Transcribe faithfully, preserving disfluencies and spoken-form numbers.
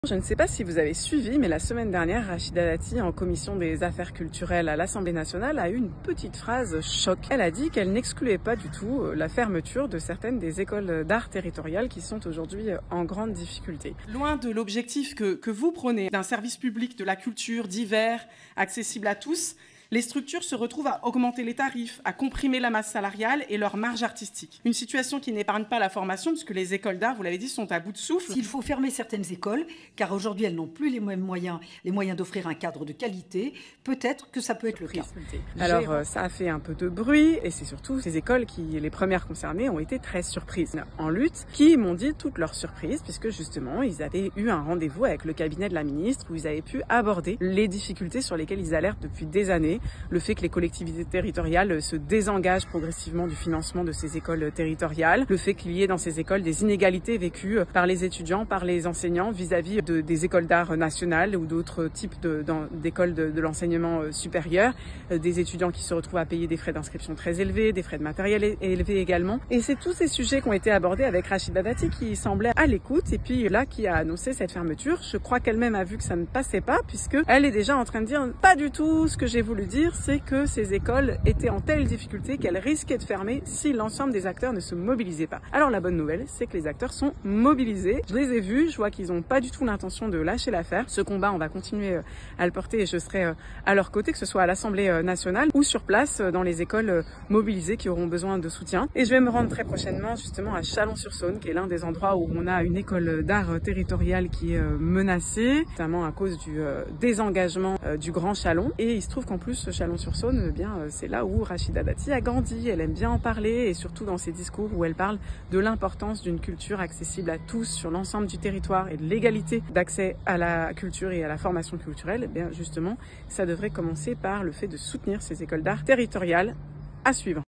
Je ne sais pas si vous avez suivi, mais la semaine dernière, Rachida Dati, en commission des affaires culturelles à l'Assemblée nationale, a eu une petite phrase choc. Elle a dit qu'elle n'excluait pas du tout la fermeture de certaines des écoles d'art territoriales qui sont aujourd'hui en grande difficulté. Loin de l'objectif que, que vous prenez d'un service public de la culture divers, accessible à tous, les structures se retrouvent à augmenter les tarifs, à comprimer la masse salariale et leur marge artistique. Une situation qui n'épargne pas la formation, puisque les écoles d'art, vous l'avez dit, sont à bout de souffle. S'il faut fermer certaines écoles, car aujourd'hui elles n'ont plus les mêmes moyens, les moyens d'offrir un cadre de qualité, peut-être que ça peut être le cas. Alors euh, ça a fait un peu de bruit, et c'est surtout ces écoles qui, les premières concernées, ont été très surprises en lutte, qui m'ont dit toutes leurs surprises, puisque justement ils avaient eu un rendez-vous avec le cabinet de la ministre où ils avaient pu aborder les difficultés sur lesquelles ils alertent depuis des années. Le fait que les collectivités territoriales se désengagent progressivement du financement de ces écoles territoriales, le fait qu'il y ait dans ces écoles des inégalités vécues par les étudiants, par les enseignants vis-à-vis de, des écoles d'art nationales ou d'autres types d'écoles de, de, de l'enseignement supérieur, des étudiants qui se retrouvent à payer des frais d'inscription très élevés, des frais de matériel élevés également. Et c'est tous ces sujets qui ont été abordés avec Rachida Dati qui semblait à l'écoute et puis là qui a annoncé cette fermeture. Je crois qu'elle-même a vu que ça ne passait pas puisque elle est déjà en train de dire pas du tout ce que j'ai voulu dire, c'est que ces écoles étaient en telle difficulté qu'elles risquaient de fermer si l'ensemble des acteurs ne se mobilisaient pas. Alors la bonne nouvelle, c'est que les acteurs sont mobilisés. Je les ai vus, je vois qu'ils n'ont pas du tout l'intention de lâcher l'affaire. Ce combat, on va continuer à le porter et je serai à leur côté, que ce soit à l'Assemblée nationale ou sur place dans les écoles mobilisées qui auront besoin de soutien. Et je vais me rendre très prochainement justement à Chalon-sur-Saône, qui est l'un des endroits où on a une école d'art territoriale qui est menacée, notamment à cause du désengagement du Grand Chalon. Et il se trouve qu'en plus, Chalon-sur-Saône, eh bien, c'est là où Rachida Dati a grandi. Elle aime bien en parler et surtout dans ses discours où elle parle de l'importance d'une culture accessible à tous sur l'ensemble du territoire et de l'égalité d'accès à la culture et à la formation culturelle. Eh bien, justement, ça devrait commencer par le fait de soutenir ces écoles d'art territoriales. À suivre.